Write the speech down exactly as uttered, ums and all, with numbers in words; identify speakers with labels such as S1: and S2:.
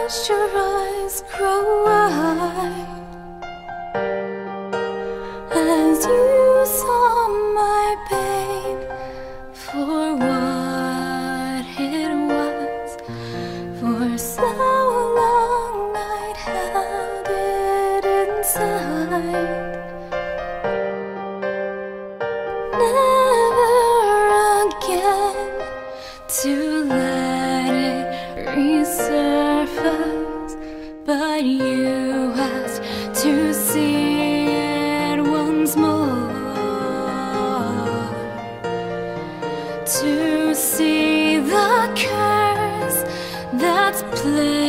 S1: watched your eyes grow wide as you saw my pain for what it was. For so long I'd held it inside, never again to let it resurface. But you asked to see it once more, to see the curse that's played